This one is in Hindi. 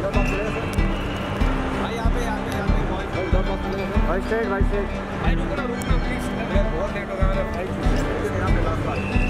भाई यहाँ पे भाई स्ट्रेट भाई रुको ना प्लीज। बहुत लेट हो गया मेरा।